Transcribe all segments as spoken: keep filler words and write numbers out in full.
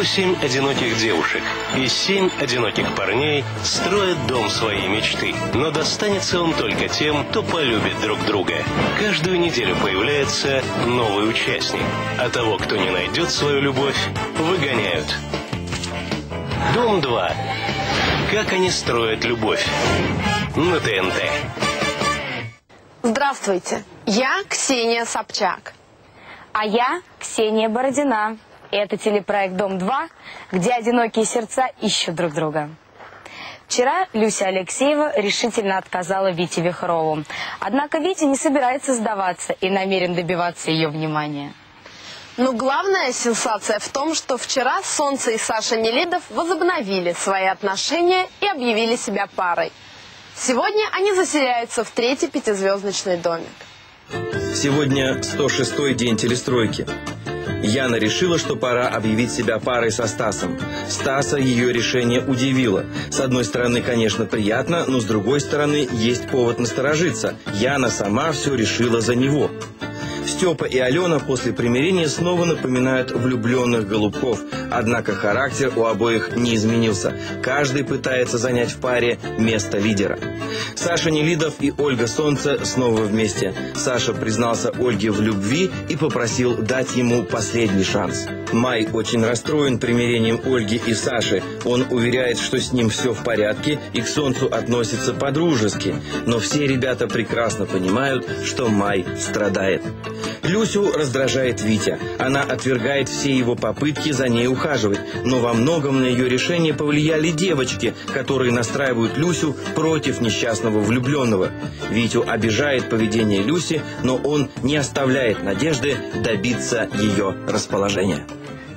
Восемь одиноких девушек и семь одиноких парней строят дом своей мечты. Но достанется он только тем, кто полюбит друг друга. Каждую неделю появляется новый участник. А того, кто не найдет свою любовь, выгоняют. Дом два. Как они строят любовь. На ТНТ. Здравствуйте, я Ксения Собчак. А я Ксения Бородина. И это телепроект «Дом-два», где одинокие сердца ищут друг друга. Вчера Люся Алексеева решительно отказала Вите Вихрову. Однако Витя не собирается сдаваться и намерен добиваться ее внимания. Но главная сенсация в том, что вчера Солнце и Саша Нелидов возобновили свои отношения и объявили себя парой. Сегодня они заселяются в третий пятизвездочный домик. Сегодня сто шестой день телестройки. Яна решила, что пора объявить себя парой со Стасом. Стаса ее решение удивило. С одной стороны, конечно, приятно, но с другой стороны, есть повод насторожиться. Яна сама все решила за него. Степа и Алена после примирения снова напоминают влюбленных голубков. Однако характер у обоих не изменился. Каждый пытается занять в паре место лидера. Саша Нелидов и Ольга Солнце снова вместе. Саша признался Ольге в любви и попросил дать ему последний шанс. Май очень расстроен примирением Ольги и Саши. Он уверяет, что с ним все в порядке и к Солнцу относится по-дружески. Но все ребята прекрасно понимают, что Май страдает. Люсю раздражает Витя. Она отвергает все его попытки за ней ухаживать. Но во многом на ее решение повлияли девочки, которые настраивают Люсю против несчастного влюбленного. Витю обижает поведение Люси, но он не оставляет надежды добиться ее расположения.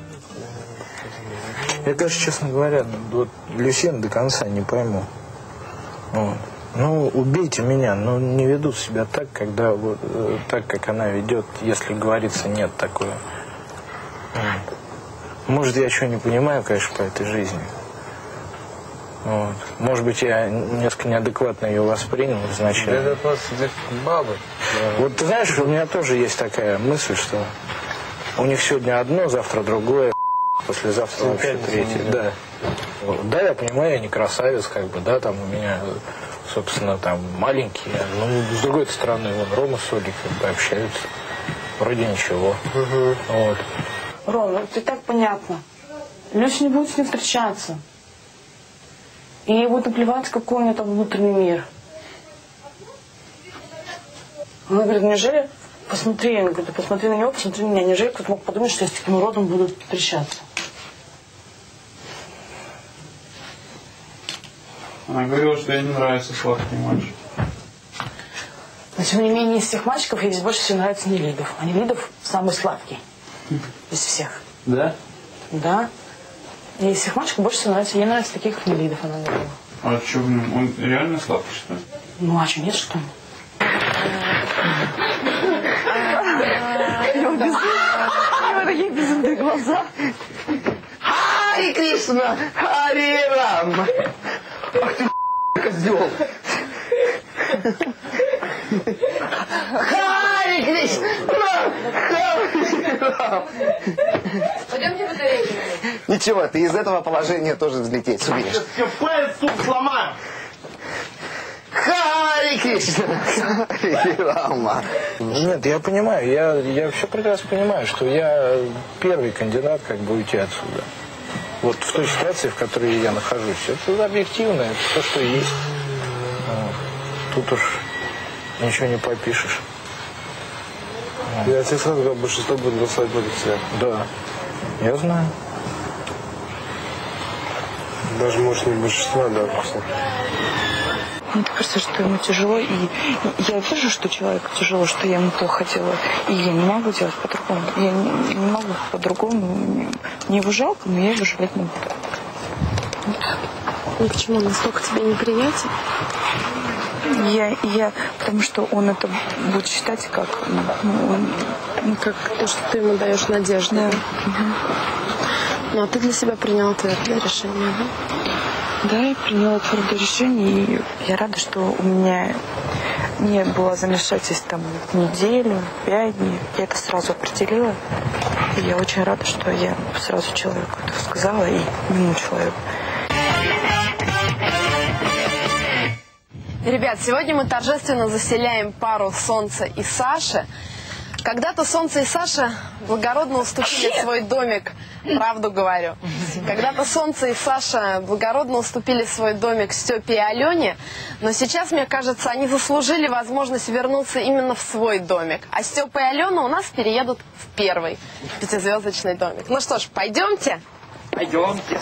Я, конечно, честно говоря, вот Люсьен до конца не пойму. Вот. Ну, убейте меня, но не ведут себя так, когда вот э, так, как она ведет, если говорится нет такое. Может, я что не понимаю, конечно, по этой жизни. Вот. Может быть, я несколько неадекватно ее воспринял изначально. Это просто бабы. Вот ты знаешь, у меня тоже есть такая мысль, что у них сегодня одно, завтра другое, послезавтра вообще третье. Да. Вот. Да, я понимаю, я не красавец, как бы, да, там у меня, собственно, там маленькие, но с другой стороны, вон, Рома с Олей как бы общаются. Вроде ничего. Угу. Вот. Ром, ну это и так понятно. Люся не будет с ним встречаться. И ей будет наплевать, какой у нее там внутренний мир. Она говорит, неужели, посмотри, я говорю, посмотри на него, посмотри на меня, неужели кто-то мог подумать, что я с таким уродом буду встречаться? Она говорила, что ей не нравятся сладкие мальчики. Но тем не менее, из всех мальчиков ей здесь больше всего нравится Нелидов. А Нелидов самый сладкий из всех. Да? Да. И из всех мальчиков больше всего нравится, ей нравится таких, как Нелидов, она говорила. А что в нем? Он реально сладкий, что ли? Ну, а что, нет, что ли? У него такие безумные глаза. Хари Кришна! Хари Рам! Ах ты, козел! Хари Кришна! Пойдемте батарейки. Ничего, ты из этого положения тоже взлететь сумеешь. Сейчас я палец тут сломаю! Хари Кришна! Хари Рама! Нет, я понимаю, я, я все прекрасно понимаю, что я первый кандидат как бы уйти отсюда. Вот в той ситуации, в которой я нахожусь. Это объективно, это то, что есть. Вот. Тут уж ничего не попишешь. Вот. Я тебе сразу говорю, большинство будет голосовать против тебя. Да, я знаю. Даже, может, не большинство, да, просто. Мне кажется, что ему тяжело, и я вижу, что человеку тяжело, что я ему плохо делаю, и я не могу делать по-другому. Я не, не могу по-другому. Мне его жалко, но я его жалеть не буду. Ну почему, настолько тебе неприятен? Я, я, потому что он это будет считать как, ну, он, ну, как То, что ты ему даешь надежду. Да. Угу. Ну, а ты для себя приняла твердое решение, да? Да, я приняла твердое решение, и я рада, что у меня не было замешательств там неделю, пять дней. Я это сразу определила. И я очень рада, что я сразу человеку это сказала и ему человеку. Ребят, сегодня мы торжественно заселяем пару Солнца и Саши. Когда-то Солнце и Саша благородно уступили свой домик, правду говорю. Когда-то Солнце и Саша благородно уступили свой домик Степе и Алене, но сейчас, мне кажется, они заслужили возможность вернуться именно в свой домик. А Степа и Алена у нас переедут в первый пятизвездочный домик. Ну что ж, пойдемте? Пойдемте.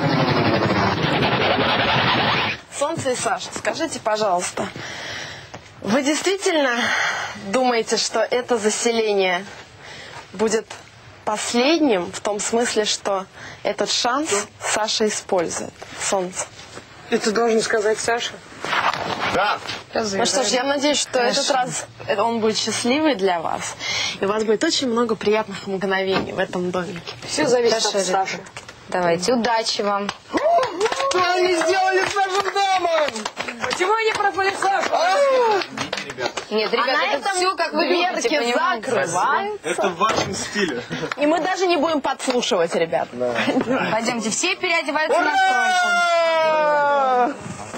Солнце и Саша, скажите, пожалуйста, вы действительно думаете, что это заселение будет последним, в том смысле, что этот шанс Саша использует? Солнце. Это должен сказать Саша. Да. Ну что ж, я надеюсь, что Хорошо. этот раз он будет счастливый для вас. И у вас будет очень много приятных мгновений в этом домике. Все зависит Хорошо, от Саши. Давайте, удачи вам. Что они сделали с нашим домом? Почему они пропали Сашу? Нет, ребята, а это все, как вы любите, понимаете? закрывается. Это в вашем стиле. И мы даже не будем подслушивать, ребят. Да. Пойдемте, все переодеваются на стройку.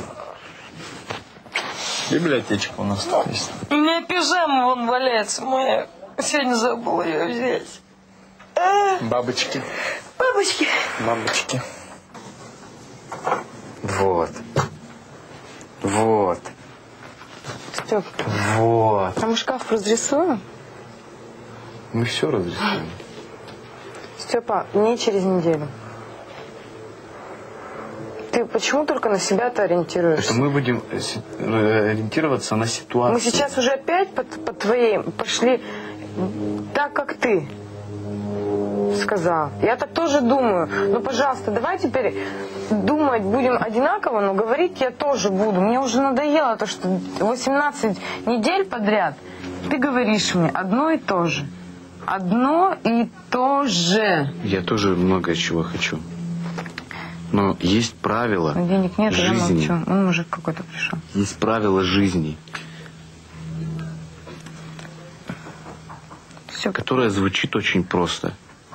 Библиотечка у нас тут есть. У меня пижама вон валяется моя. Сегодня забыла ее взять. Бабочки. Бабочки. Бабочки. Вот. Вот. Степ, Вот. а мы шкаф разрисуем? Мы все разрисуем. Степа, не через неделю. Ты почему только на себя-то ориентируешься? Это мы будем ориентироваться на ситуацию. Мы сейчас уже опять по, по твоей пошли так, как ты сказал. Я так тоже думаю. Ну, пожалуйста, давай теперь думать будем одинаково, но говорить я тоже буду. Мне уже надоело то, что восемнадцать недель подряд ты говоришь мне одно и то же. Одно и то же. Я тоже много чего хочу. Но есть правила но денег нет, жизни. Я молчу. Он мужик какой-то пришел. Есть правила жизни, Все. которая звучит очень просто.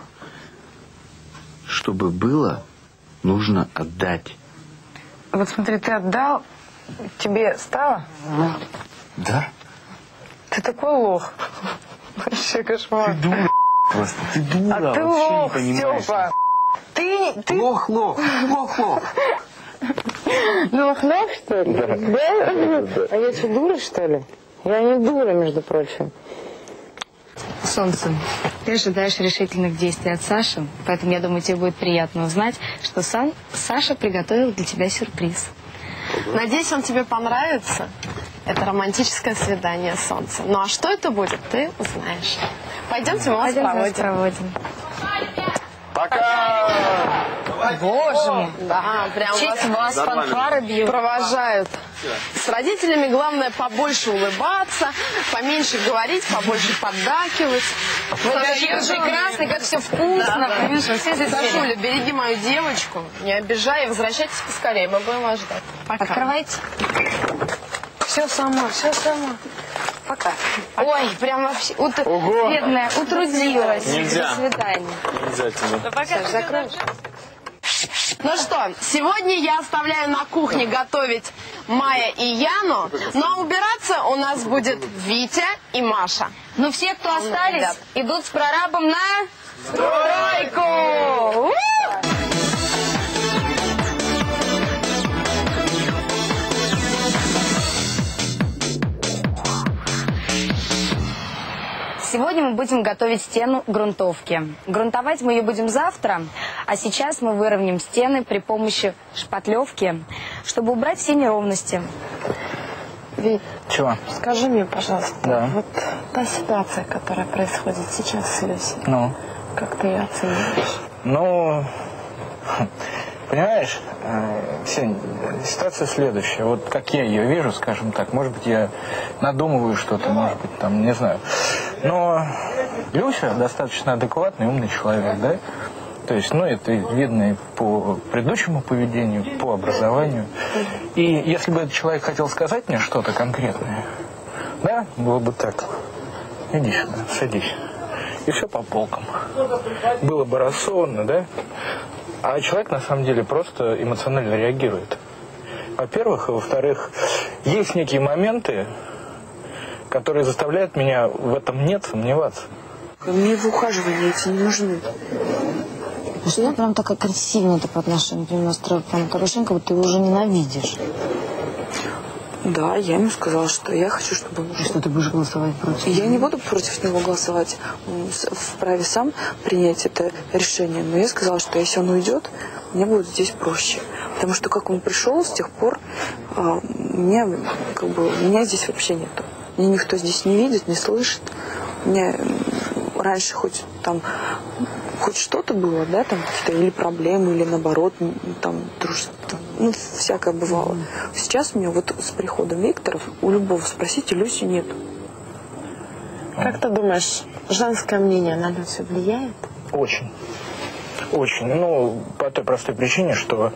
Чтобы было, нужно отдать. Вот смотри, ты отдал, тебе стало? Да? Ты такой лох. Вообще кошмар. Ты дура просто. Ты дура. А ты вообще лох, не понимаешь. Степа. Ты, ты... Лох, лох, лох, лох. Ну, лох, что ли? Да. Да? А я что, дура, что ли? Я не дура, между прочим. Солнце, ты ожидаешь решительных действий от Саши, поэтому я думаю, тебе будет приятно узнать, что Сан... Саша приготовил для тебя сюрприз. Надеюсь, он тебе понравится. Это романтическое свидание, Солнце. Ну а что это будет, ты узнаешь. Пойдемте, мы вас Пойдемте, проводим. проводим. Пока! Боже мой. Да, прям В честь вас вас фанфары бьют. провожают. С родителями главное побольше улыбаться, поменьше говорить, побольше поддакивать. Вы такие прекрасные, как все вкусно. Понимаешь, вы все здесь Сашуля, береги мою девочку, не обижай и возвращайтесь поскорее, мы будем вас ждать. Пока. Открывайте. Все сама, все сама. Пока. Ой, прям вообще, ут... бедная, утрудилась. Нельзя. До свидания. Нельзя тебе. Саш, закроешь? Ну что, сегодня я оставляю на кухне готовить Майя и Яну, ну а убираться у нас будет Витя и Маша. Ну, все, кто остались, ребят. идут с прорабом на стройку. У! Сегодня мы будем готовить стену грунтовки. Грунтовать мы ее будем завтра, а сейчас мы выровняем стены при помощи шпатлевки, чтобы убрать все неровности. Вить, Чего? скажи мне, пожалуйста, Да. вот та ситуация, которая происходит сейчас с Люсей, Ну? как ты ее оцениваешь? Ну, понимаешь, э, Ксень, ситуация следующая. Вот как я ее вижу, скажем так, может быть, я надумываю что-то, может быть, там, не знаю. Но Люся достаточно адекватный, умный человек, да? То есть, ну, это видно и по предыдущему поведению, по образованию. И если бы этот человек хотел сказать мне что-то конкретное, Да, было бы так. Иди сюда, садись. И все по полкам. Было бы рассованно, да? А человек на самом деле просто эмоционально реагирует. Во-первых, и во-вторых, есть некие моменты, которые заставляют меня в этом нет сомневаться. Мне в ухаживании эти не нужны. Что прям так агрессивно ты по отношению к нему настроил, прям Порошенко, вот ты его уже ненавидишь. Да, я ему сказала, что я хочу, чтобы он ушел. Что ты будешь голосовать против? Я не буду против него голосовать. Он вправе сам принять это решение. Но я сказала, что если он уйдет, мне будет здесь проще. Потому что как он пришел, с тех пор а, меня, как бы, меня здесь вообще нету. Меня никто здесь не видит, не слышит. У меня раньше хоть там хоть что-то было, да, там какие-то или проблемы, или наоборот, там, дружество, ну, всякое бывало. Mm-hmm. Сейчас у меня вот с приходом Викторов у любого спросите, Люси нет. Как ты думаешь, женское мнение на Люсю влияет? Очень. Очень. Ну, по той простой причине, что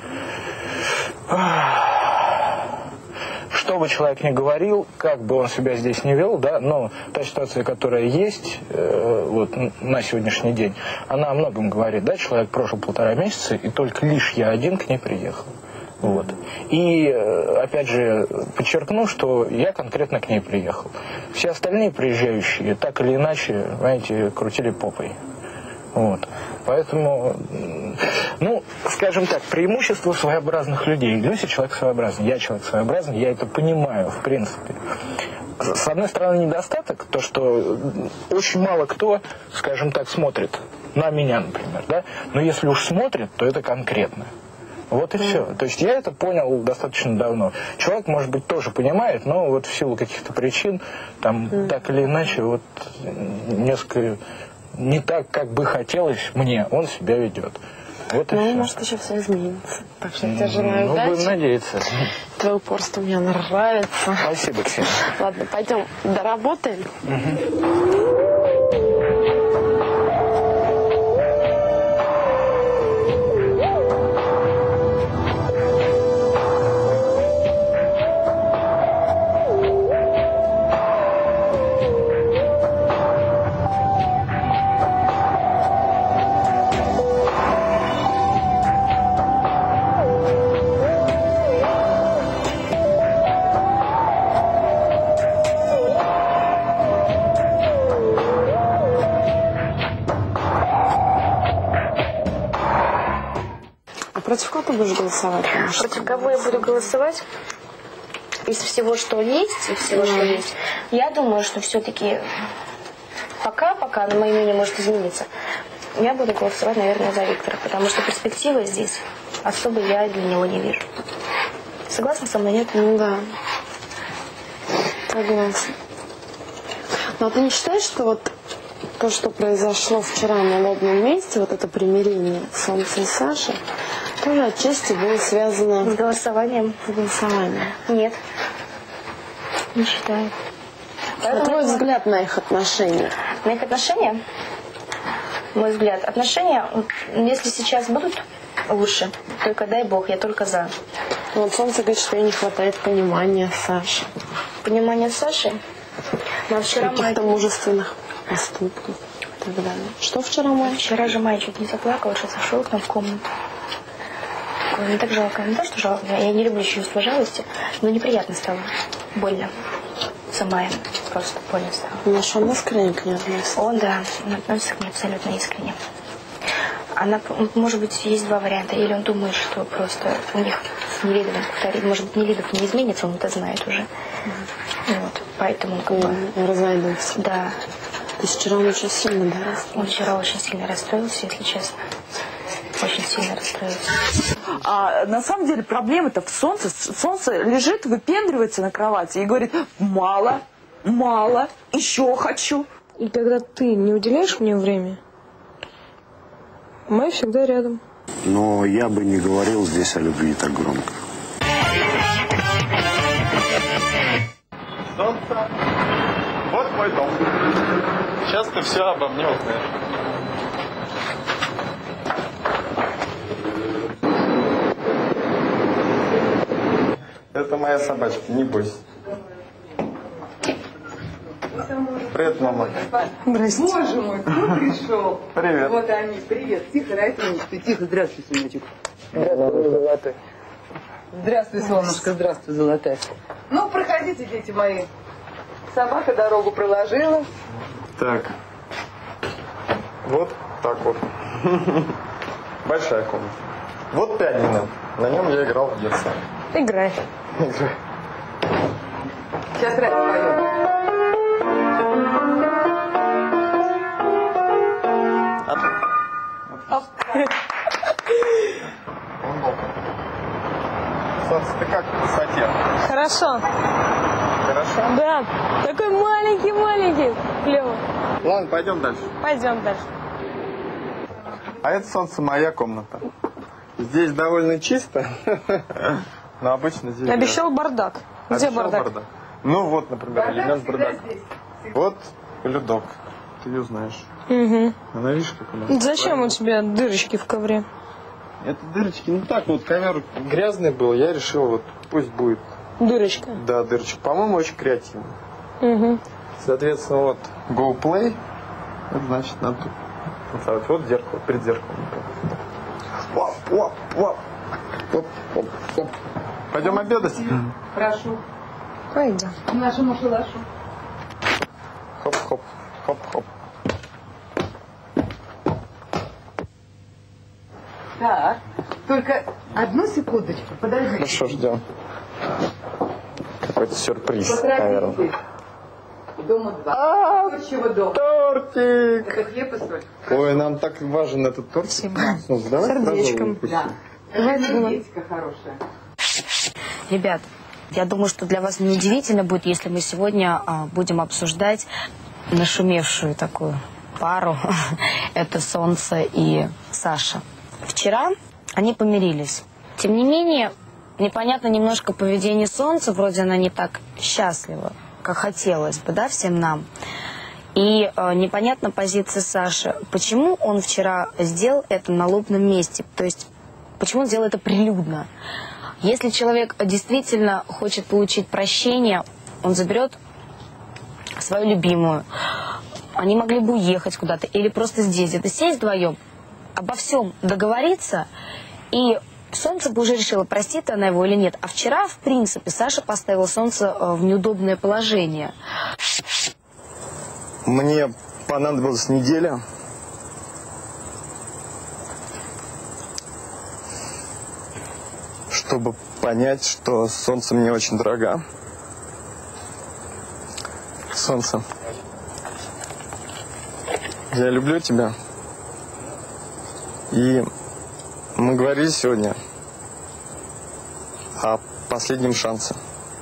что бы человек ни говорил, как бы он себя здесь не вел, да, но та ситуация, которая есть э, вот, на сегодняшний день, она о многом говорит, да, человек прожил полтора месяца, и только лишь я один к ней приехал. Вот. И, опять же, подчеркну, что я конкретно к ней приехал. Все остальные приезжающие так или иначе, знаете, крутили попой. Вот. Поэтому, ну, скажем так, преимущество своеобразных людей. Люся человек своеобразный, я человек своеобразный, я это понимаю, в принципе. С одной стороны, недостаток, то, что очень мало кто, скажем так, смотрит на меня, например, да, но если уж смотрит, то это конкретно. Вот и все. То есть я это понял достаточно давно. Человек, может быть, тоже понимает, но вот в силу каких-то причин, там, mm. так или иначе, вот, несколько... не так, как бы хотелось мне, он себя ведет. Вот и ну, все. может, еще все изменится. Так что я тебе желаю ну, удачи. будем надеяться. Твое упорство мне нравится. Спасибо, Ксения. Ладно, пойдем доработаем. Угу. Против кого ты будешь голосовать? Против кого я буду голосовать? Из всего, что есть, из всего, mm. что есть. Я думаю, что все-таки пока-пока, но мое мнение может измениться, я буду голосовать, наверное, за Виктора, потому что перспективы здесь особо я для него не вижу. Согласна со мной, нет? Ну да. Согласна. Но ты не считаешь, что вот то, что произошло вчера на лобном месте, вот это примирение Солнца и Саши, тоже отчасти было связано с голосованием? С голосованием. Нет. Не считаю. А твой это... взгляд на их отношения? На их отношения? Мой взгляд. Отношения, если сейчас будут лучше, только дай Бог, я только за. Вот Солнце говорит, что ей не хватает понимания Саши. Понимания Саши? Но вчера каких-то май... мужественных поступков и так далее. Что вчера май? Вчера же май чуть не заплакал, что зашел к нам в комнату. Мне так жалко. Не то, что жалко. Я не люблю чувство жалости, но неприятно стало. Больно. Сама я просто больно стало. Ну, что он искренне к ней относится? Он, да. Он относится к ней абсолютно искренне. Она, может быть, есть два варианта. Или он думает, что просто у них с Нелидовым повторить. Может быть, Нелидов не изменится, он это знает уже. Mm. Вот. Поэтому как бы... Mm. Разойдутся. Да. То есть вчера он очень сильно, да, расстроился? Он вчера очень сильно расстроился, если честно. Очень сильно расстроился. А на самом деле проблема-то в Солнце. Солнце лежит, выпендривается на кровати и говорит: мало, мало, еще хочу. И когда ты не уделяешь мне время, Май всегда рядом. Но я бы не говорил здесь о любви так громко. Солнце, вот мой дом. Сейчас ты все обо мне узнаешь. Это моя собачка, не бойся. Привет, мама. Здрасте. Боже мой, кто пришел? Привет. Вот они, привет. Тихо, Райфонечка, тихо. Здравствуй, сыночек. Здравствуй, золотой. Здравствуй, солнышко, здравствуй, золотая. Ну, проходите, дети мои. Собака дорогу проложила. Так. Вот так вот. Большая комната. Вот пианино. На нем я играл в детстве. Играй. Играй. Сейчас Райф поет. Солнце, ты как в высоте? Хорошо. Хорошо? Да. Такой маленький-маленький. Клево. Ладно, пойдем дальше. Пойдем дальше. А это, солнце, моя комната. Здесь довольно чисто, но обычно здесь... Обещал бардак. Где Обещал бардак? бардак? Ну вот, например, элемент бардака. Вот людок. Ты ее знаешь. Угу. Она, видишь, как она... Зачем у тебя дырочки в ковре? Это дырочки, ну так вот, ковер грязный был, я решил, вот пусть будет. Дырочка. Да, дырочка. По-моему, очень креативно. Угу. Соответственно, вот Go Play, это значит надо тут поставить. Вот зеркало, перед зеркалом. Оп, оп, оп. Оп, оп, оп. Пойдем обедать? Прошу. Пойдем. К нашему шалашу. Хоп-хоп, хоп-хоп. Так, только одну секундочку, подожди. Хорошо, ждем. Какой-то сюрприз, Поторопитесь. наверное. Дома два. Творчего дома. Тортик! Это хлеб и соль. Ой, нам так важен этот торт. Спасибо. Ну, давай Сердечком. сразу Да. Энергетика хорошая. Ребят, я думаю, что для вас неудивительно будет, если мы сегодня а, будем обсуждать нашумевшую такую пару. Это Солнце и Саша. Вчера они помирились. Тем не менее, непонятно немножко поведение Солнца. Вроде она не так счастлива, как хотелось бы, да, всем нам. И э, непонятна позиция Саши. Почему он вчера сделал это на лобном месте? То есть, почему он сделал это прилюдно? Если человек действительно хочет получить прощение, он заберет свою любимую. Они могли бы уехать куда-то или просто здесь, где-то сесть вдвоем, обо всем договориться, и Солнце бы уже решило, простит она его или нет. А вчера, в принципе, Саша поставила Солнце в неудобное положение. Мне понадобилась неделя. Чтобы понять, что Солнце мне очень дорога. Солнце, я люблю тебя. И мы говорили сегодня о последнем шансе.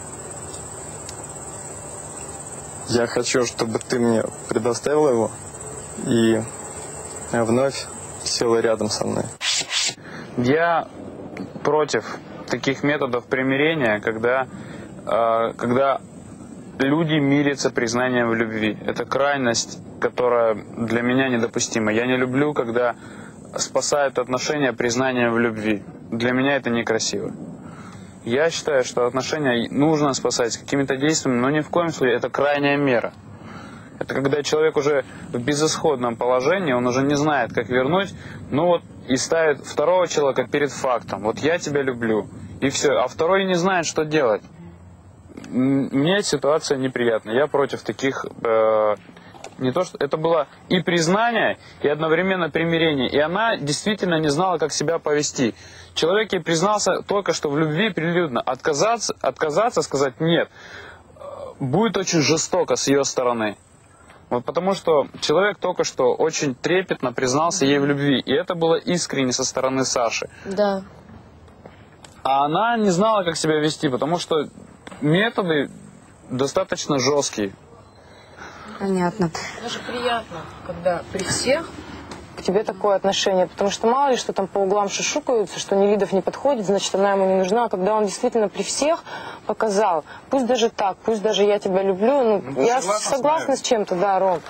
Я хочу, чтобы ты мне предоставила его и вновь села рядом со мной. Я против таких методов примирения, когда, э, когда люди мирятся признанием в любви. Это крайность, которая для меня недопустима. Я не люблю, когда спасают отношения признанием в любви. Для меня это некрасиво. Я считаю, что отношения нужно спасать какими-то действиями, но ни в коем случае это крайняя мера. Это когда человек уже в безысходном положении, он уже не знает, как вернуть, ну вот и ставит второго человека перед фактом. Вот я тебя люблю, и все. А второй не знает, что делать. Мне ситуация неприятна. Я против таких... Э, не то, что это было и признание, и одновременно примирение. И она действительно не знала, как себя повести. Человек ей признался только что в любви прилюдно. Отказаться, отказаться, сказать нет, будет очень жестоко с ее стороны. Вот потому что человек только что очень трепетно признался ей в любви. И это было искренне со стороны Саши. Да. А она не знала, как себя вести, потому что методы достаточно жесткие. Понятно. Даже приятно, когда при всех к тебе такое отношение, потому что мало ли, что там по углам шушукаются, что Нелидов не подходит, значит, она ему не нужна. А когда он действительно при всех показал, пусть даже так, пусть даже я тебя люблю, ну, Ну, я согласна согласна с с чем-то, да, Ром.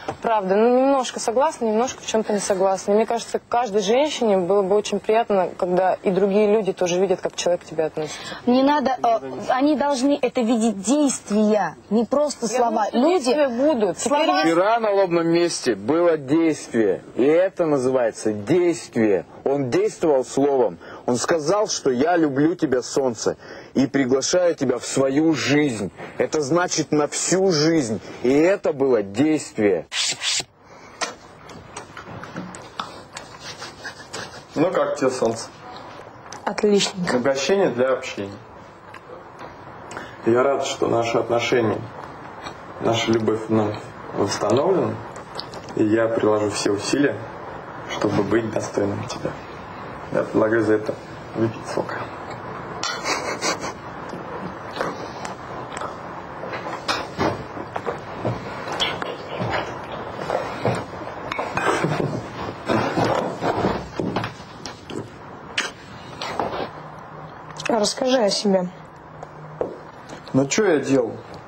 Правда, ну немножко согласна, немножко в чем-то не согласна. И мне кажется, каждой женщине было бы очень приятно, когда и другие люди тоже видят, как человек к тебе относится. Не надо, э, они должны это видеть действия, не просто слова. Я думаю, люди будут. Слова... Вчера на лобном месте было действие, и это называется действие. Он действовал словом. Он сказал, что я люблю тебя, солнце, и приглашаю тебя в свою жизнь. Это значит на всю жизнь. И это было действие. Ну как тебе, солнце? Отлично. Угощение для общения. Я рад, что наши отношения, наша любовь вновь восстановлена. И я приложу все усилия, чтобы быть достойным тебя. Я предлагаю за это выпить сока. Расскажи о себе. Ну что я делал?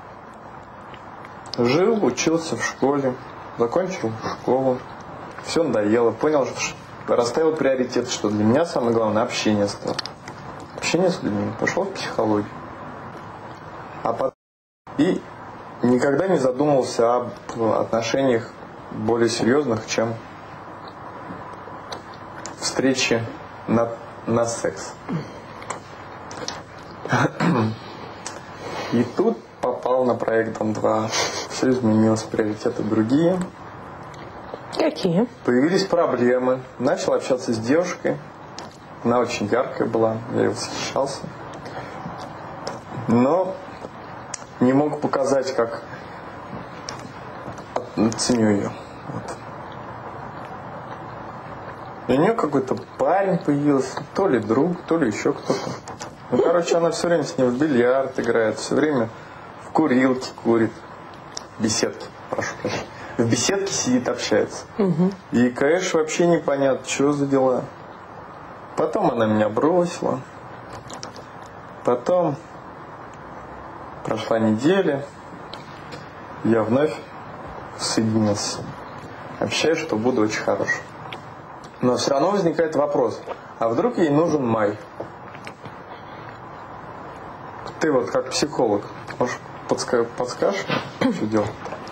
Жил, учился в школе, закончил школу. Все надоело, понял, что расставил приоритет, что для меня самое главное общение стало. Общение с людьми. Пошел в психологию. А потом и никогда не задумывался об отношениях более серьезных, чем встречи на, на секс. И тут попал на проект Дом два. Все изменилось, приоритеты другие. Какие? Появились проблемы. Начал общаться с девушкой. Она очень яркая была, я ее восхищался. Но не мог показать, как ценю ее. Вот. И у нее какой-то парень появился, то ли друг, то ли еще кто-то. Ну, короче, она все время с ним в бильярд играет, все время в курилке курит, в беседке, прошу прощения. В беседке сидит, общается. Угу. И, конечно, вообще непонятно, что за дела. Потом она меня бросила. Потом прошла неделя. Я вновь соединился. Обещаю, что буду очень хорош. Но все равно возникает вопрос. А вдруг ей нужен май? Ты вот как психолог, может, подска- подскажешь, что делать?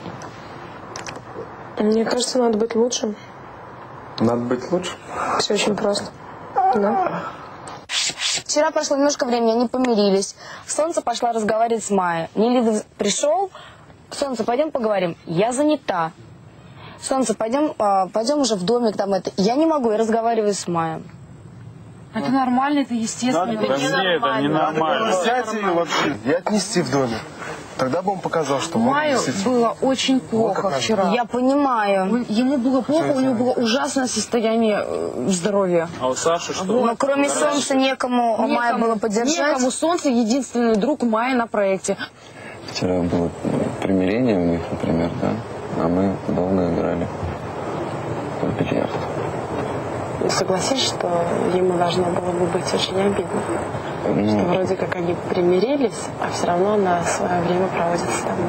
Мне кажется, надо быть лучшим. Надо быть лучше? Все очень просто. Да. Вчера прошло немножко времени, они помирились. Солнце пошла разговаривать с Майей. Нелидов пришел. Солнце, пойдем поговорим. Я занята. Солнце, пойдем, а, пойдем уже в домик там это. Я не могу, я разговариваю с Майей. Это нормально, это естественно. Да, это не, это не нормально. Взять ее вообще и отнести в домик. Тогда бы он показал, что Маю было очень плохо вот вчера. Я понимаю. Ему было плохо, у него было ужасное состояние здоровья. А у Саши что? Но кроме Солнца некому, некому Майя было поддержать. Некому. Солнце единственный друг Майи на проекте. Вчера было примирение у них, например, да? А мы долго играли в бильярд. Согласись, что ему должно было бы быть очень обидно. Ну, что вроде как они примирились, а все равно она свое время проводит с тобой.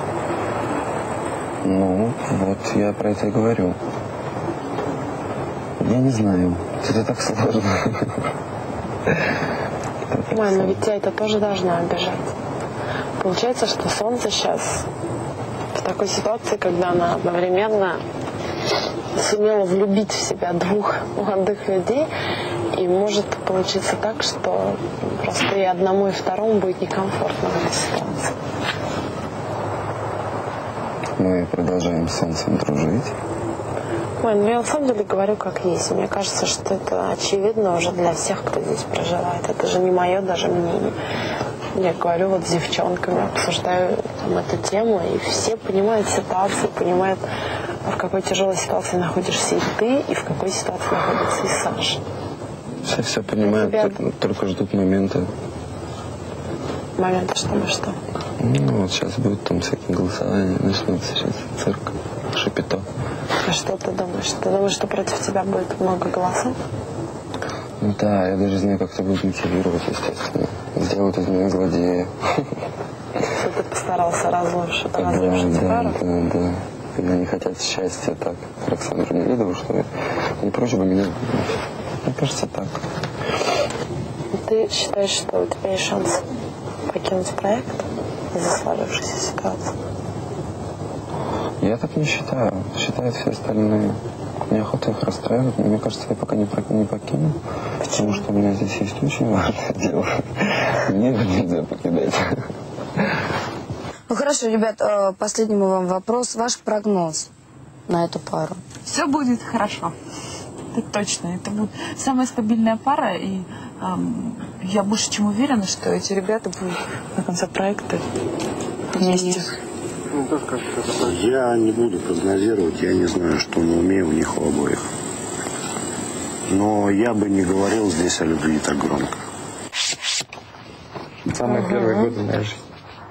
Ну, вот я про это и говорю. Я не знаю. Это так сложно. Ой, но ведь тебя это тоже должно обижать. Получается, что Солнце сейчас в такой ситуации, когда она одновременно сумела влюбить в себя двух молодых людей, и может получиться так, что просто и одному, и второму будет некомфортно в этой ситуации. Мы продолжаем с Солнцем дружить. Ой, ну я на самом деле говорю как есть. Мне кажется, что это очевидно уже для всех, кто здесь проживает. Это же не мое даже мнение. Я говорю вот с девчонками, обсуждаю там, эту тему, и все понимают ситуацию, понимают, в какой тяжелой ситуации находишься и ты, и в какой ситуации находится и Саша. Все все понимают, тебя... только, только ждут момента. Момента что на что? Ну, вот сейчас будет там всякие голосования, начнется сейчас цирк, шапито. А что ты думаешь? Ты думаешь, что против тебя будет много голосов? Ну да, я даже знаю, как это будет мотивировать, естественно. Сделают из меня злодея. Что ты постарался разрушить, Да, разрушить да, пару? да, да. когда они хотят счастья так, Александру Нелидову, что не проще бы меня выгнать. Мне кажется, так. Ты считаешь, что у тебя есть шанс покинуть проект из-за сложившейся ситуации? Я так не считаю. Считают все остальные. Неохота их расстраивать, но мне кажется, я пока не, не покину. Потому что у меня здесь есть очень важное дело. Мне его нельзя покидать. Ну хорошо, ребят, последний вам вопрос. Ваш прогноз на эту пару? Все будет хорошо. Это точно. Это будет самая стабильная пара. И эм, я больше чем уверена, что эти ребята будут до конца проекта вместе. Я не буду прогнозировать, я не знаю, что на уме у них у обоих. Но я бы не говорил здесь о любви так громко. Самые ага. первые годы моей жизни.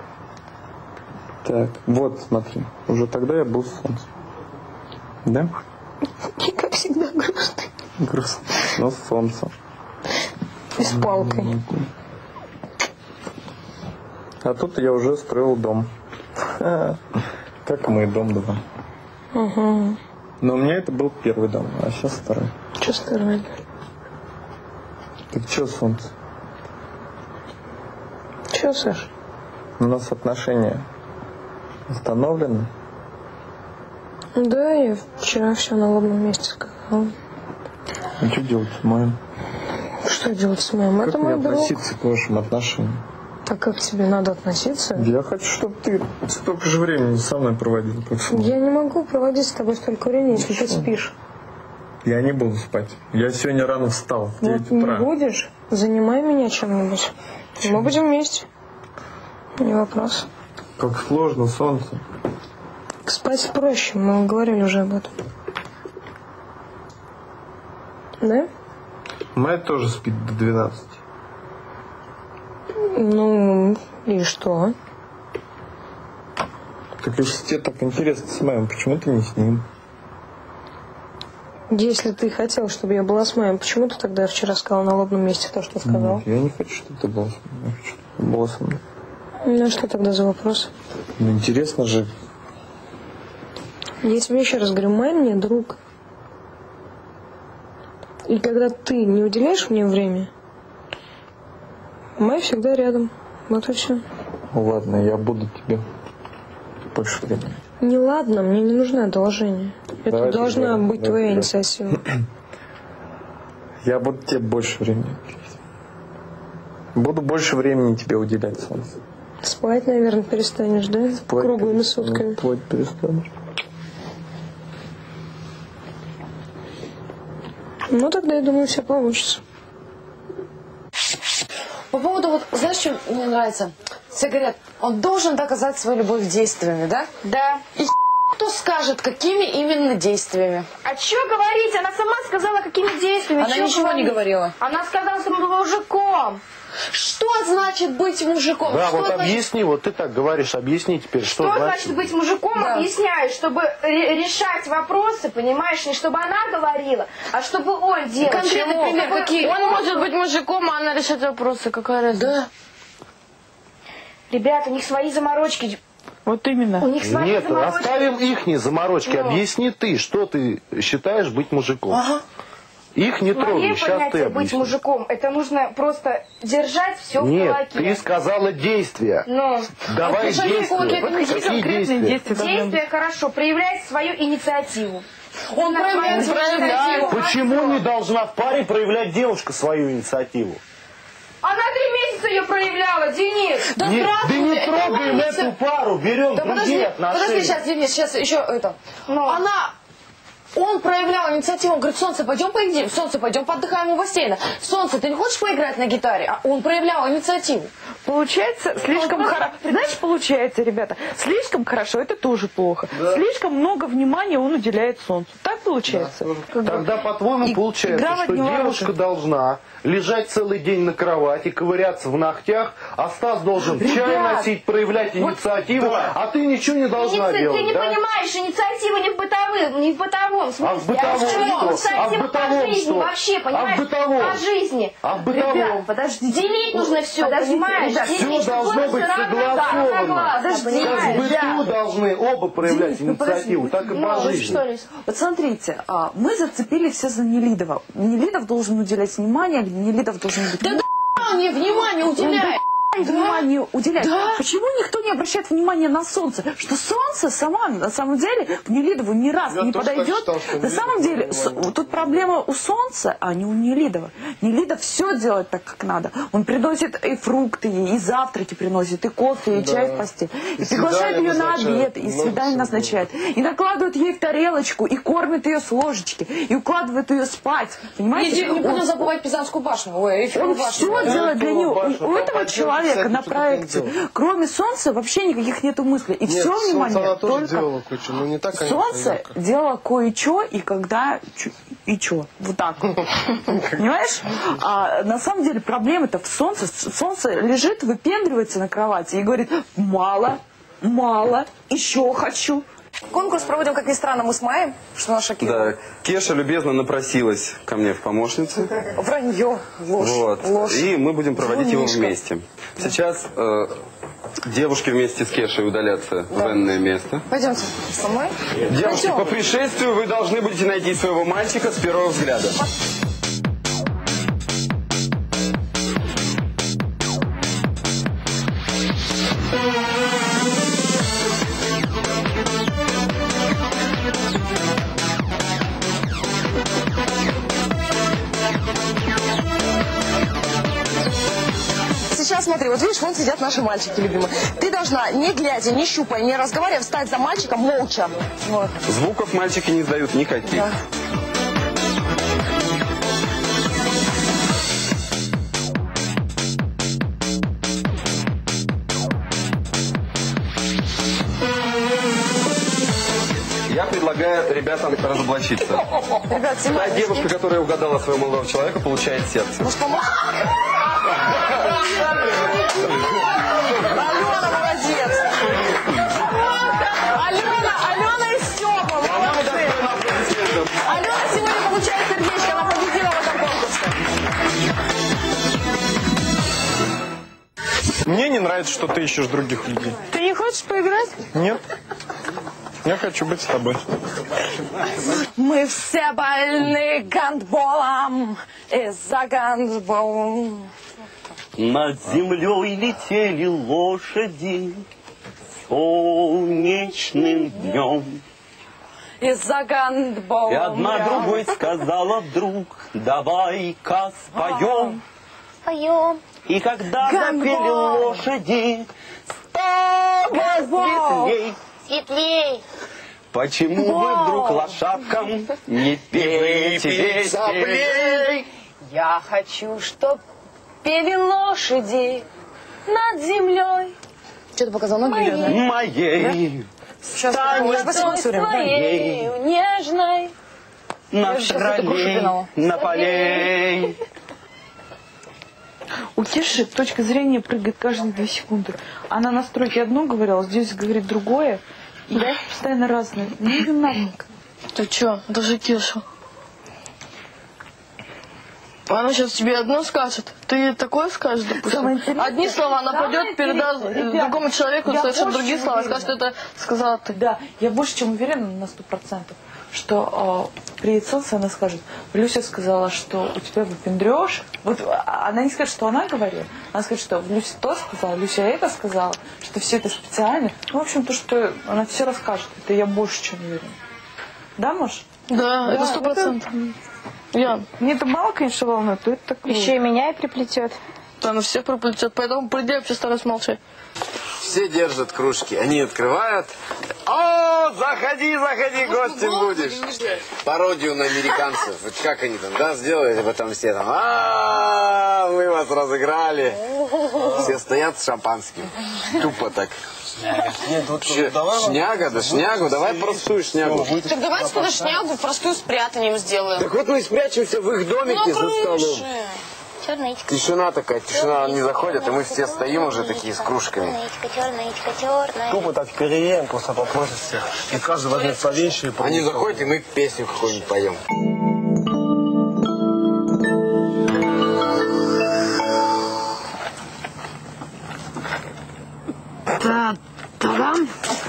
Так, вот, смотри, уже тогда я был солнцем. Да? И как всегда грустный. Грустный, но солнце. И с палкой. А тут я уже строил дом. Как мы, дом два. Угу. Но у меня это был первый дом, а сейчас второй. Че второй? Так что, солнце? Че, Саш? У нас отношения установлены. Да, я вчера все на лобном месте сказала. А что делать с моим? Что делать с моим? Как Это мне мой друг. относиться к вашим отношениям? Так как к тебе надо относиться? Я хочу, чтобы ты столько же времени со мной проводил. Я не могу проводить с тобой столько времени, если ты спишь. Я не буду спать. Я сегодня рано встал, в девять утра. Не будешь? Занимай меня чем-нибудь. Мы будем вместе. Не вопрос. Как сложно, солнце. Спать проще, мы говорили уже об этом. Да? Моя тоже спит до двенадцати. Ну, и что? Так если тебе так интересно с моим, почему ты не с ним? Если ты хотел, чтобы я была с моим, почему ты тогда вчера сказал на лобном месте то, что сказал? Нет, я не хочу, чтобы ты была с мной. Я хочу, чтобы ты была со мной. Ну, а что тогда за вопрос? Ну, интересно же. Я тебе еще раз говорю, Май мне друг. И когда ты не уделяешь мне время, Май всегда рядом. Вот и все. Ну ладно, я буду тебе больше времени. Не ладно, мне не нужно одолжение. Это Давай должна тебе, быть давай твоя тебе. инициатива. Я буду тебе больше времени уделять. Буду больше времени тебе уделять, солнце. Спать, наверное, перестанешь, да? Спать Круглыми перестанешь. сутками. Спать перестанешь. Ну, тогда, я думаю, все получится. По поводу, вот, знаешь, что мне нравится? Все говорят, он должен доказать свою любовь действиями, да? Да. И кто скажет, какими именно действиями? А что говорить? Она сама сказала, какими действиями. Она Чё ничего говорить? не говорила. Она сказала, что он был мужиком. Что значит быть мужиком? Да, что вот значит... объясни, вот ты так говоришь, объясни теперь, что, Что значит быть мужиком? Да. Объясняю, чтобы ре- решать вопросы, понимаешь, не чтобы она говорила, а чтобы он делал. Конкретный Чего? пример, Чтобы какие? Он может быть мужиком, а она решать вопросы. Какая разница? Да. Ребята, у них свои заморочки. Вот именно. У них свои Нет, заморочки. оставим ихние заморочки. Ну. Объясни ты, что ты считаешь быть мужиком. Ага. Их не Мое трогай, сейчас ты понятие быть объясни. мужиком, это нужно просто держать все в Нет, кулаке. ты сказала действия. Ну, Давай а действия. действия. Какие действия? действия? Действия хорошо, проявлять свою инициативу. Он На проявляет свою свою инициативу. инициативу. Почему не должна в паре проявлять девушка свою инициативу? Она три месяца ее проявляла, Денис. Да, Не- да здравствуйте, не это трогаем улица. эту пару, берем Да другие подожди, отношения. подожди, сейчас, Денис, сейчас еще это. Ну. Она... Он проявлял инициативу, он говорит, солнце, пойдем поедим, солнце, пойдем поотдыхаем у бассейна. Солнце, ты не хочешь поиграть на гитаре? А он проявлял инициативу. Получается слишком хорошо. Знаешь, получается, ребята, слишком хорошо, это тоже плохо. Слишком много внимания он уделяет солнцу. Так получается? Как бы- Тогда, по-твоему, И- получается, игра в что одни ворота. девушка должна лежать целый день на кровати, ковыряться в ногтях, а Стас должен чай Ребят, носить, проявлять инициативу, а ты ничего не должна Иници- делать, Ты не да? понимаешь, инициатива не в бытовой, не в бытовой каком смысле? А в бытовом что? Совсем А в бытовом по жизни что? вообще, понимаешь? А в бытовом? По жизни. А в бытовом? Ребят, подожди. Делить нужно все, понимаешь? Ребят, все должно быть согласовано. Подожди, как в быту должны оба проявлять Денис, ну, инициативу, так и ну, по что жизни. ли? Вот смотрите, а, мы зацепили все за Нелидова. Нелидов должен уделять внимание, Нелидов должен быть... Да он мне внимание уделяет. Внимание уделять. Да. Почему никто не обращает внимания на солнце? Что солнце сама, на самом деле, к Нелидову ни разу Я не тоже так подойдет. считал, что На самом деле, с- тут проблема у солнца, а не у Нелидова. Нелидов все делает так, как надо. Он приносит и фрукты, и завтраки приносит, и кофе, и Да. чай в постель. И, И приглашает ее на назначает. обед, и Много свидание всего. назначает. И накладывает ей в тарелочку, и кормит ее с ложечки, и укладывает ее спать. Понимаете? Не, не будем Он- забывать Пизанскую башню. Ой, Эйфелеву Он башню. все делает для него. башню, У там этого поделки человека всякие, на что проекте, только не делал. кроме солнца, вообще никаких нету мыслей. И Нет, все солнце внимание она тоже только... делала кучу, но не так, конечно, Солнце ярко. делало кое-что, и когда... чё- И чё? Вот так. Понимаешь? А на самом деле проблема-то в солнце. Солнце лежит, выпендривается на кровати и говорит: мало, мало, еще хочу. Конкурс проводим, как ни странно, мы с Майей, что нас шокировало. Да, Кеша любезно напросилась ко мне в помощницы. Вранье, ложь, Вот. ложь. И мы будем проводить его Врунишка. вместе. Сейчас э, девушки вместе с Кешей удалятся в энное место. Пойдемте со мной. Девушки, Пойдем. по пришествию вы должны будете найти своего мальчика с первого взгляда. Сейчас смотри, вот видишь, вон сидят наши мальчики любимые. Ты должна, не глядя, не щупая, не разговаривая, встать за мальчиком молча. Вот. Звуков мальчики не издают никаких. Да. Я предлагаю ребятам разоблачиться. Ребят, Та снимай. девушка, которая угадала своего молодого человека, получает сердце. Может, помочь? Алена, молодец. Алена, Алена и Степа, молодцы. Алена сегодня получает сердечко, она победила в этом конкурсе. Мне не нравится, что ты ищешь других людей. Ты не хочешь поиграть? Нет. Я хочу быть с тобой. Мы все больны гандболом из-за гандбола. Над землей летели лошади солнечным днем. Из-за гандбола. И одна другой сказала вдруг: давай-ка споем. Споем. И когда Гандбол. запели лошади, стало светлей. Светлей. Почему вы вдруг лошадкам не пеете песни? Я хочу, чтоб пели лошади над землей. Что ты показал? Ноги или нет? Моей Сейчас, станет сейчас посмотрим. моей Нежной. на Я сейчас эту грушу троллей, пинала. на полей. У Кеши точка зрения прыгает каждые две секунды. Она на стройке одно говорила, здесь говорит другое. И я постоянно разные. Не динамика. Ты чё? Даже Кеша. Она сейчас тебе одно скажет, ты такое скажешь, допустим. Одни слова она пойдет, передаст другому человеку совершенно другие слова, скажет, что это сказала ты. Да, я больше чем уверена на сто процентов, что э, приедет солнце, она скажет: Люся сказала, что у тебя выпендрёж. Вот а, она не скажет, что она говорила, она скажет, что Люся то сказала, Люся это сказала, что все это специально. Ну, в общем, то, что она все расскажет, это я больше чем уверена. Да, Маш? Да, это сто процентов. Я. Мне это мало, конечно, волнует, то это такое. Еще и меня и приплетет. Да, она всех приплетет, поэтому приди, я вообще стараюсь молчать. Все держат кружки, они открывают. О, заходи, заходи, гостем будешь. Пародию на американцев. Вот как они там, да, сделали, потом все там, а, мы вас разыграли. Все стоят с шампанским. Тупо так. Ш- Шняга, да шнягу, давай простую шнягу. Так давайте тогда шнягу простую с прятанием сделаем. Так вот мы спрячемся в их домике Ну, за столом. крыше. Черничка. Тишина такая, тишина, они заходят, и мы все стоим уже такие с кружками. Черничка, черничка, черная. Тупо так переем, просто попросят всех. И каждый возьмет по вещи. Они заходят, и мы песню какую-нибудь поем. Та-та-дам.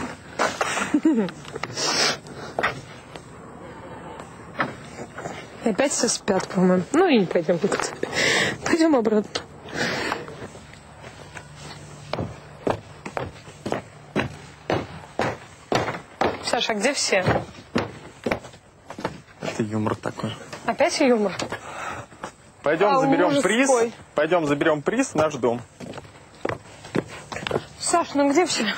Опять все спят, по-моему. Ну и не пойдем никуда. Пойдем обратно. Саша, а где все? Это юмор такой. Опять юмор? Пойдем А, заберем ужас приз. какой. Пойдем заберем приз в наш дом. Саш, ну где все?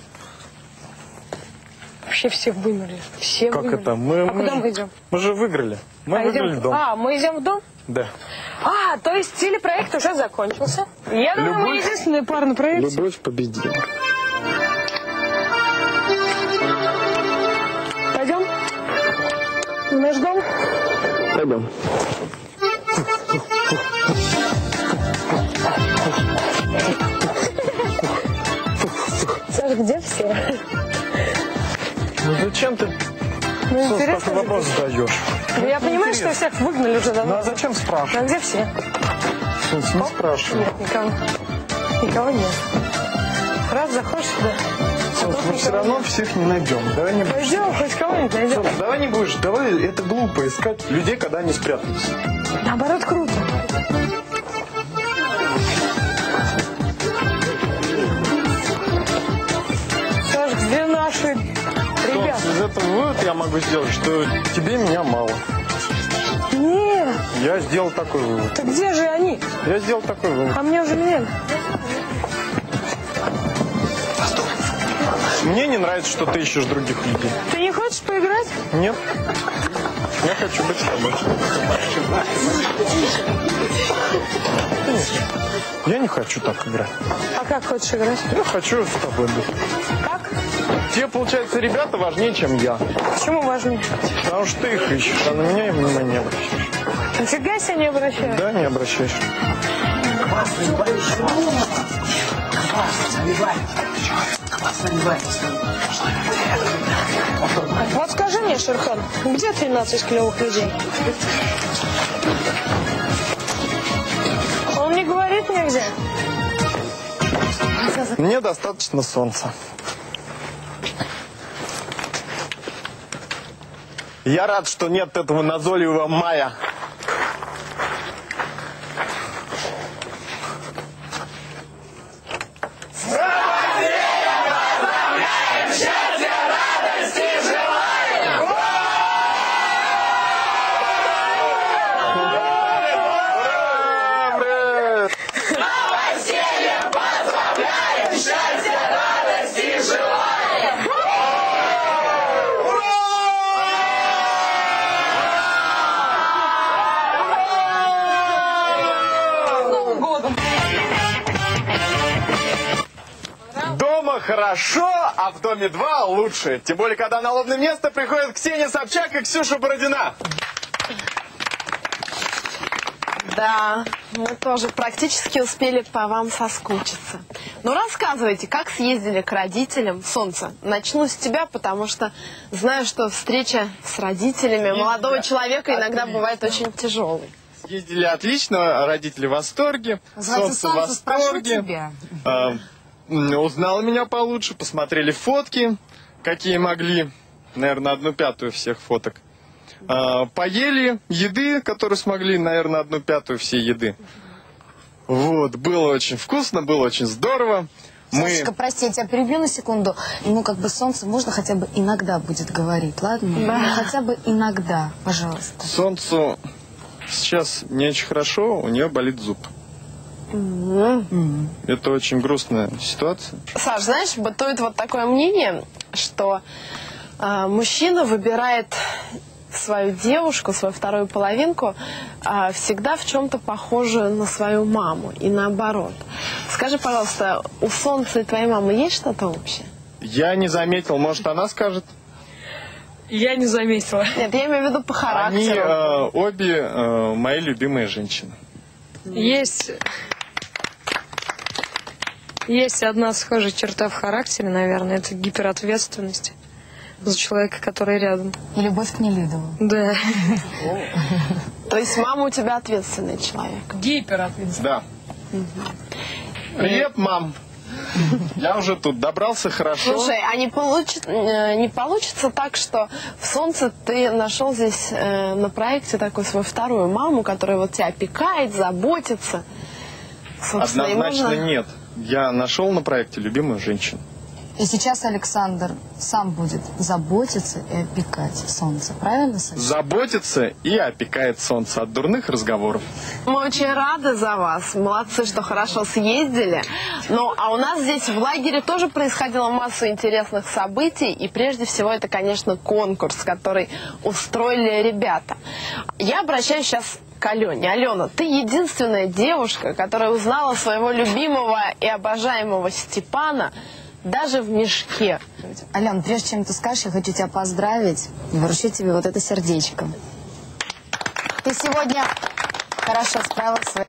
Вообще все вымерли. Все Как вымерли. это? Мы, а мы куда же- мы идем? Мы же выиграли. Мы а, выиграли идем... в дом. а, мы идем в дом? Да. А, то есть телепроект уже закончился. Я думаю, мы Любовь- единственная пара на проекте. Любовь победила. Пойдем? В наш дом? Пойдем. Саша, где все? Ну зачем ты Ну, Сос, интересно такой же. вопрос задаешь? Ну, я понимаю, что всех выгнали уже давно. Ну а зачем спрашивать? А где все? Сос, не спрашивай. Нет, никого. Никого нет. Раз заходишь сюда. Сос, мы все равно всех не найдем. Давай не будешь. Пойдем, хоть кого-нибудь найдем. Сос, давай не будешь. Давай, это глупо искать людей, когда они спрятались. Наоборот, круто. Саш, где наши ребята? Сос, из этого вывод я могу сделать, что тебе меня мало. Нет, Я сделал такой вывод. так где же они? Я сделал такой вывод. А мне уже нет. Мне не нравится, что ты ищешь других людей. Ты не хочешь поиграть? Нет. Я хочу быть с тобой. Я не хочу так играть. А как хочешь играть? Я хочу с тобой быть. Как? Тебе, получается, ребята важнее, чем я. Почему важнее? Потому что ты их ищешь, а на меня внимания не обращаешь. Нифига себе не обращаю. Да, не обращаешь. Вот скажи мне, Шерхан, где тринадцать клевых людей? Он не говорит мне где. Мне достаточно солнца. Я рад, что нет этого назойливого мая. Дома хорошо, а в доме два лучше. Тем более, когда на лобное место приходят Ксения Собчак и Ксюша Бородина. Да, мы тоже практически успели по вам соскучиться. Ну, рассказывайте, как съездили к родителям? Солнце, начну с тебя, потому что знаю, что встреча с родителями молодого человека иногда бывает очень тяжелой. Съездили отлично, родители в восторге, Называется, солнце в «Солнце, спрошу восторге. тебя». А, м, узнал меня получше, посмотрели фотки, какие могли, наверное, одну пятую всех фоток. А, поели еды, которую смогли, наверное, одну пятую всей еды. Вот, было очень вкусно, было очень здорово. Сашечка, Мы... прости, я тебя перебью на секунду. Ему как бы солнце можно хотя бы иногда будет говорить, ладно? Да. Ну, хотя бы иногда, пожалуйста. Солнцу сейчас не очень хорошо, у нее болит зуб. Mm-hmm. Это очень грустная ситуация. Саш, знаешь, бытует вот такое мнение, что э, мужчина выбирает свою девушку, свою вторую половинку, э, всегда в чем-то похожую на свою маму и наоборот. Скажи, пожалуйста, у Солнца и твоей мамы есть что-то общее? Я не заметил, может, она скажет? Я не заметила. Нет, я имею в виду по характеру. Они э, обе э, мои любимые женщины. Есть... Есть одна схожая черта в характере, наверное, это гиперответственность за человека, который рядом. И любовь к Нелидову. Да. То есть мама у тебя ответственный человек? Гиперответственный. Да. Привет, мам. Я уже тут добрался хорошо. Слушай, а не, получит, не получится так, что в «Солнце» ты нашел здесь э, на проекте такую свою вторую маму, которая вот тебя опекает, заботится? Собственно, Однозначно можно... нет. Я нашел на проекте любимую женщину. И сейчас Александр сам будет заботиться и опекать Солнце. Правильно, Саша? Заботится и опекает Солнце от дурных разговоров. Мы очень рады за вас. Молодцы, что хорошо съездили. Ну, а у нас здесь в лагере тоже происходила масса интересных событий. И прежде всего это, конечно, конкурс, который устроили ребята. Я обращаюсь сейчас к Алене. Алена, ты единственная девушка, которая узнала своего любимого и обожаемого Степана даже в мешке. Ален, прежде чем ты скажешь, я хочу тебя поздравить и вручить тебе вот это сердечко. Ты сегодня хорошо справилась с своей...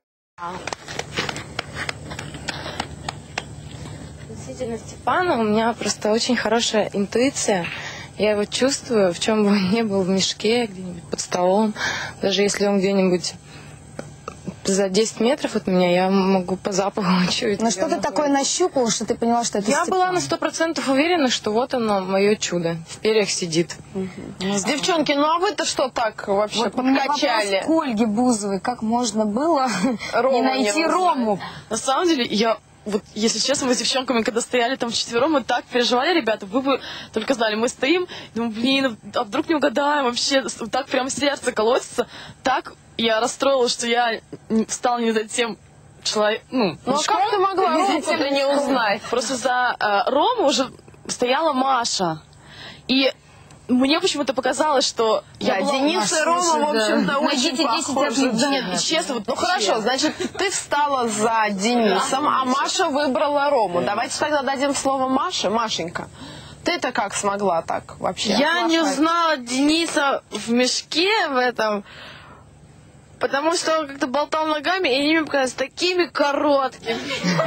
Относительно Степана у меня просто очень хорошая интуиция. Я его чувствую, в чем бы он ни был, в мешке, где-нибудь под столом. Даже если он где-нибудь за десять метров от меня, я могу по запаху чуять. Ну что ты такое нащупала, что ты поняла, что это Я Степан? была на сто процентов уверена, что вот оно, мое чудо. В перьях сидит. Угу. Девчонки, ну а вы-то что так вообще вот подкачали? К Ольге Бузовой, как можно было Рому не найти не Рому? На самом деле, я... Вот, если честно, мы с девчонками, когда стояли там вчетвером, мы так переживали, ребята, вы бы только знали, мы стоим, думаем, блин, а вдруг не угадаем, вообще, так прям сердце колотится, так я расстроилась, что я встала не за тем человеком, ну, ну а как ты могла Рому-то не узнать? Просто за э, Рому уже стояла Маша, и мне почему-то показалось, что да, я была... Денис и Рома, в общем-то, да. очень похожи. Нет, честно, вот, ну хорошо, значит, ты встала за Денисом, а Маша выбрала Рому. Давайте тогда дадим слово Маше. Машенька, ты-то как смогла так вообще? Я не узнала Дениса в мешке в этом, потому что он как-то болтал ногами, и они мне показались такими короткими.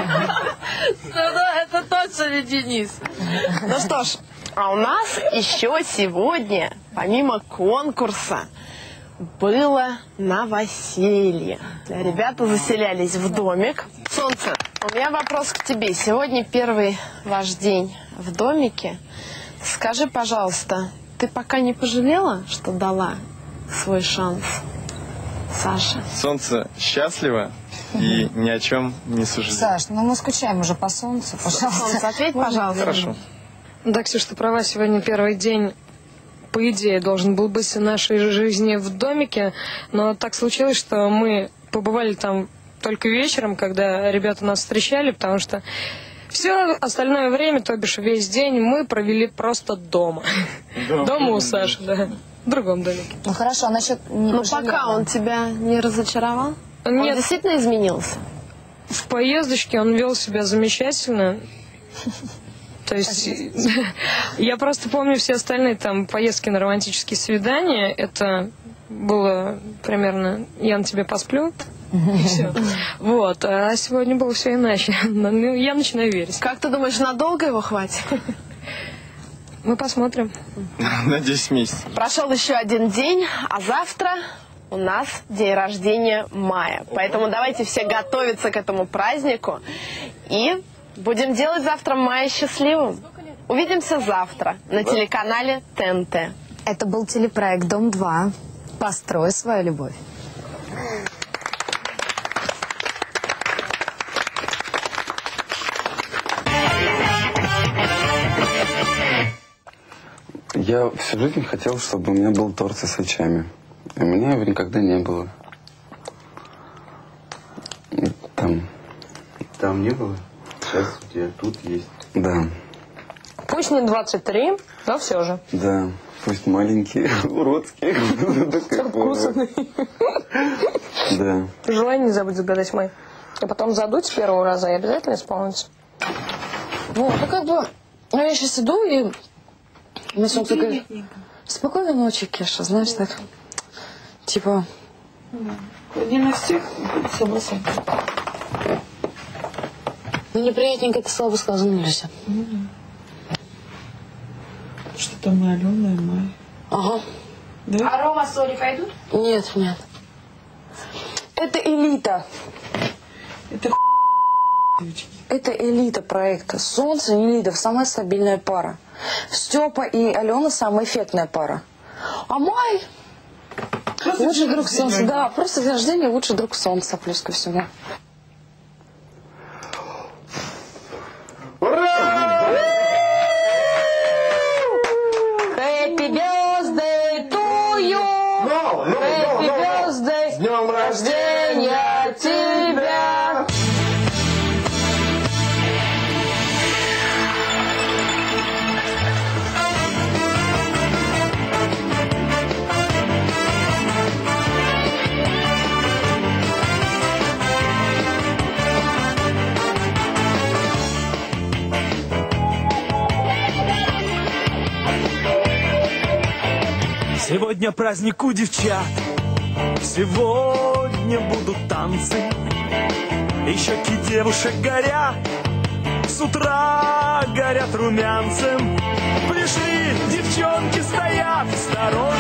Это точно не Денис. Ну что ж, а у нас еще сегодня, помимо конкурса, было новоселье. Ребята заселялись в домик. Солнце, у меня вопрос к тебе. Сегодня первый ваш день в домике. Скажи, пожалуйста, ты пока не пожалела, что дала свой шанс Саше? Солнце счастливо и ни о чем не сожалеет. Саш, ну мы скучаем уже по Солнцу, пожалуйста. Солнце, ответь, пожалуйста. Хорошо. Да, Ксюш, ты права, сегодня первый день, по идее, должен был быть в нашей жизни в домике, но так случилось, что мы побывали там только вечером, когда ребята нас встречали, потому что все остальное время, то бишь весь день, мы провели просто дома. Да, дома у Саши, да. В другом домике. Ну хорошо, а насчет не Ну пожалела? пока он тебя не разочаровал? Нет. Он действительно изменился? В поездочке он вел себя замечательно. То есть я просто помню все остальные там поездки на романтические свидания. Это было примерно «я на тебе посплю». И все. Вот. А сегодня было все иначе. Ну, я начинаю верить. Как ты думаешь, надолго его хватит? Мы посмотрим. На десять месяцев. Прошел еще один день, а завтра у нас день рождения Мая. Поэтому давайте все готовиться к этому празднику. И будем делать завтра Мая счастливым. Увидимся завтра на телеканале Т Н Т. Это был телепроект «Дом два». Построй свою любовь. Я всю жизнь хотел, чтобы у меня был торт со свечами. У меня его никогда не было. Там. Там не было? Сейчас у тебя тут есть. Да. Пусть не двадцать три, но все же. Да. Пусть маленький, уродский. Вкусный. Да. Желание не забудь загадать, Май. И потом задуть с первого раза и обязательно исполнится. Вот, ну как бы, ну я сейчас иду и мне солнце говорит: спокойной ночи, Кеша, знаешь, так, типа, Не на всех, само собой. Ну, неприятненько, это слабо сказано, Люся. Mm. Что там и Алена, и Майя. Ага. Да? А Рома с Олей пойдут? Нет, нет. Это элита. Это Это элита проекта. Солнце и Нелидов самая стабильная пара. Степа и Алена самая эффектная пара. А Май лучший друг Солнца. Да, просто день рождения лучший друг Солнца, плюс ко всему. Happy birthday to you! No, no, Happy no, no, birthday! С днем рождения тебя! Сегодня праздник у девчат, сегодня будут танцы, и щеки девушек горят, с утра горят румянцем. Пришли, девчонки стоят в сторонке.